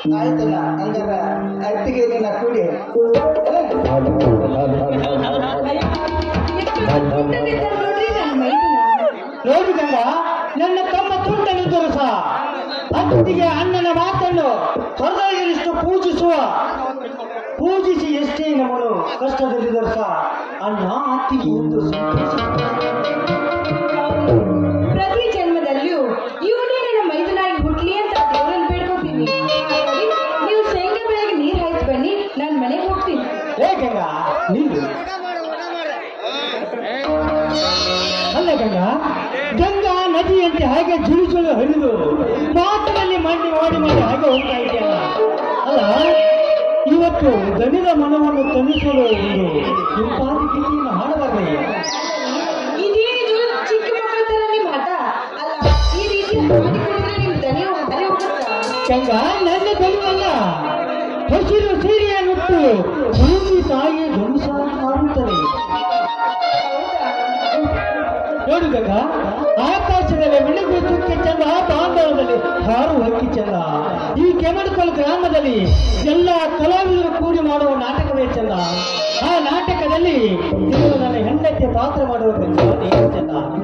ಆಯ್ತಲ್ಲ ಹಂಗಾರ ಅತ್ತಿಗೆ ನಿನ್ನ ಕೂಡಿ ನೋಡಿ ಗಂಗ, ನನ್ನ ತಮ್ಮ ತುಂಟನು ತೋರಿಸ ಅತ್ತಿಗೆ ಅಣ್ಣನ ಮಾತನ್ನು ಹೃದಯದಷ್ಟು ಪೂಜಿಸಿ ಎಷ್ಟೇ ನಮ್ಮನು ಕಷ್ಟದಲ್ಲಿದ್ದರು ಸಹ ಅಣ್ಣ ಅತ್ತಿಗೆ ಎಂದು ಪ್ರತಿ ಜನ್ಮದಲ್ಲಿಯೂ ಇವನೇ ನನ್ನ ಮೈದನಾಗಿ ಹುಟ್ಲಿ ಅಂತ ದೇವರಲ್ಲಿ ಬೇಡ್ಕೊತೀನಿ. ನೀವು ಶೇಂಗಾ ಬೆಳೆಗೆ ನೀರ್ ಹಾಯ್ತು ಬನ್ನಿ, ನಾನು ಮನೆಗೆ ಹೋಗ್ತೀನಿ. ಹೇ ಗಂಗಾ, ನೀನು ಅಲ್ಲ ಗಂಗಾ ನದಿಯಂತೆ ಹಾಗೆ ಜುಳು ಹರಿದು ಮಾತಿನಲ್ಲಿ ಮಾಡಿ ಹಾಗೆ ಹೋಗ್ತಾ ಇದೆಯಲ್ಲ. ಅಲ್ಲ, ಇವತ್ತು ದಣಿದ ಮನವನ್ನು ತಣಿಸಲು ಒಂದು ಇಂಪಾದ ಗೀತೆಯನ್ನು ಹಾಡಬಾರದೆ. ಇದೇನಿದು ಚಿಕ್ಕ ಮಕ್ಕಳ ತರ ನಿಮ್ಮ ಹಠ ಅಲ್ಲ. ಈ ರೀತಿ ಹಾಡಿಕೊಂಡಿದ್ರೆ ನಿಮ್ ದನಿ ಹೋಗುತ್ತಾ? ಗಂಗಾ, ನನ್ನ ದಣಿವಲ್ಲ, ಹಸಿರು ಸೀರೆಯನ್ನುಟ್ಟು ಭೂಮಿ ತಾಯಿಯ ಧ್ವಂಸ ಮಾಡುತ್ತದೆ. ನೋಡು ಗಂಗಾ, ಆಕಾಶದಲ್ಲಿ ಮಿಣುಗು ಚುಕ್ಕೆ ಚಂದ, ಬಾಂಧವದಲ್ಲಿ ಹಾರು ಹಕ್ಕಿ ಚಂದ. ಈ ಕೆಮಡಕಲ್ ಗ್ರಾಮದಲ್ಲಿ ಎಲ್ಲ ಕಲಾವಿದರು ಕೂಡಿ ಮಾಡುವ ನಾಟಕವೇ ಚಂದ. ಆ ನಾಟಕದಲ್ಲಿ ನನ್ನ ಹೆಂಡತಿಯ ಪಾತ್ರ ಮಾಡುವ ಚಂದ.